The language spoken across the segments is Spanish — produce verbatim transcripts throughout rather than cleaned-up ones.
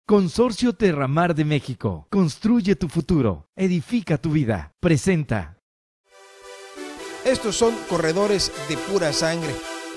Consorcio Terramar de México. Construye tu futuro. Edifica tu vida. Presenta. Estos son corredores de pura sangre.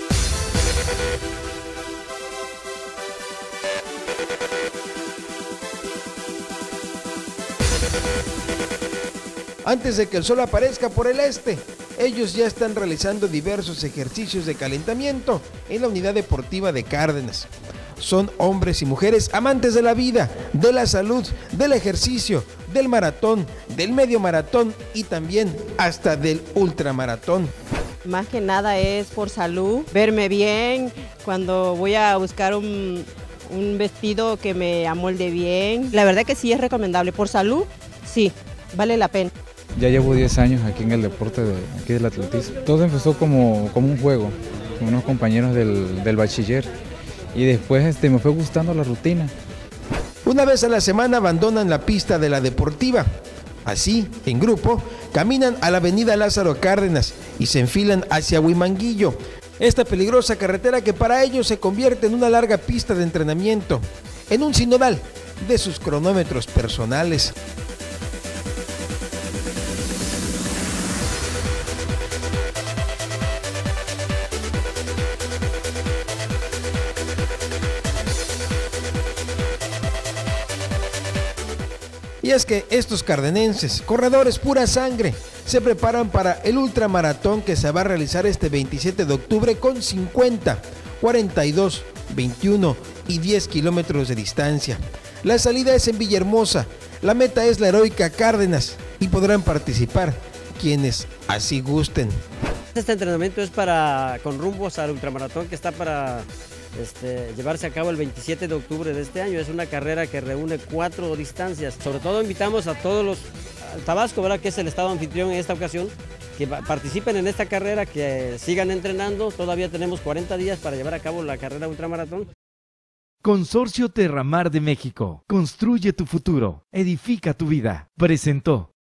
Antes de que el sol aparezca por el este, ellos ya están realizando diversos ejercicios de calentamiento en la unidad deportiva de Cárdenas. Son hombres y mujeres amantes de la vida, de la salud, del ejercicio, del maratón, del medio maratón y también hasta del ultramaratón. Más que nada es por salud, verme bien, cuando voy a buscar un, un vestido que me amolde bien. La verdad que sí es recomendable, por salud, sí, vale la pena. Ya llevo diez años aquí en el deporte de, aquí del atletismo. Todo empezó como, como un juego, con unos compañeros del, del bachiller. Y después este, me fue gustando la rutina. Una vez a la semana abandonan la pista de la deportiva. Así, en grupo, caminan a la avenida Lázaro Cárdenas y se enfilan hacia Huimanguillo, esta peligrosa carretera que para ellos se convierte en una larga pista de entrenamiento, en un sinodal de sus cronómetros personales. Y es que estos cardenenses, corredores pura sangre, se preparan para el ultramaratón que se va a realizar este veintisiete de octubre con cincuenta, cuarenta y dos, veintiuno y diez kilómetros de distancia. La salida es en Villahermosa, la meta es la heroica Cárdenas y podrán participar quienes así gusten. Este entrenamiento es para con rumbos al ultramaratón que está para Este, llevarse a cabo el veintisiete de octubre de este año. Es una carrera que reúne cuatro distancias. Sobre todo invitamos a todos los, a Tabasco, ¿verdad?, que es el estado anfitrión en esta ocasión, que participen en esta carrera, que sigan entrenando. Todavía tenemos cuarenta días para llevar a cabo la carrera ultramaratón. Consorcio Terramar de México. Construye tu futuro. Edifica tu vida. Presentó.